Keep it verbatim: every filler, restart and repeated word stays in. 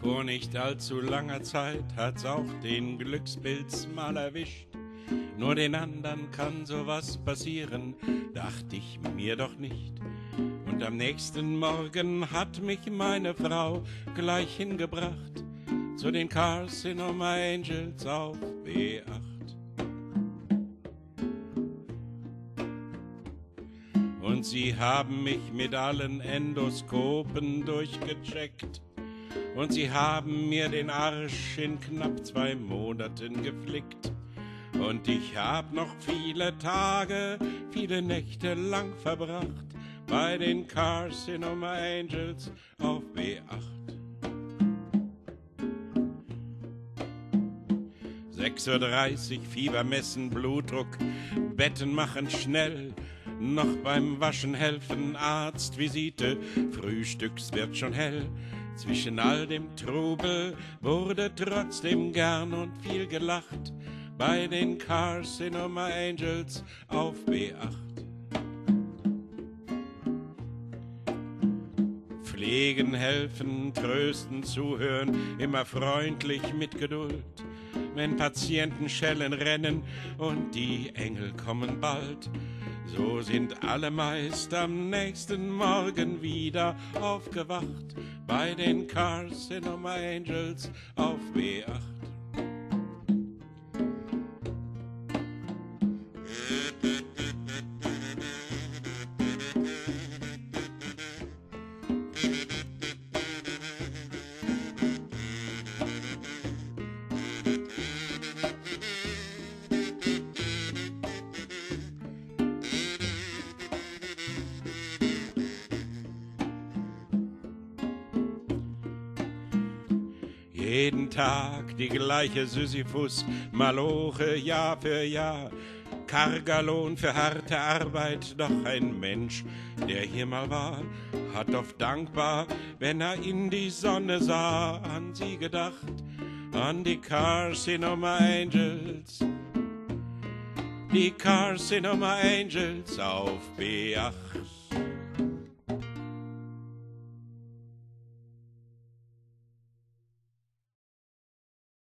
Vor nicht allzu langer Zeit hat's auch den Glückspilz mal erwischt. Nur den anderen kann sowas passieren, dachte ich mir doch nicht. Und am nächsten Morgen hat mich meine Frau gleich hingebracht zu den Carcinoma Angels auf B acht. Und sie haben mich mit allen Endoskopen durchgecheckt. Und sie haben mir den Arsch in knapp zwei Monaten geflickt. Und ich hab noch viele Tage, viele Nächte lang verbracht bei den Carcinoma Angels auf B acht. sechs Uhr dreißig, Fieber messen, Blutdruck, Betten machen schnell, noch beim Waschen helfen, Arztvisite, Frühstücks wird schon hell. Zwischen all dem Trubel wurde trotzdem gern und viel gelacht bei den Carcinoma Angels auf B acht. Pflegen, helfen, trösten, zuhören, immer freundlich mit Geduld. Wenn Patienten schellen, rennen und die Engel kommen bald. So sind alle meist am nächsten Morgen wieder aufgewacht bei den Carcinoma Angels auf B acht. Jeden Tag die gleiche Sisyphus-Maloche, Jahr für Jahr. Karger Lohn für harte Arbeit, doch ein Mensch, der hier mal war, hat oft dankbar, wenn er in die Sonne sah, an sie gedacht, an die Carcinoma Angels. Die Carcinoma Angels auf B acht.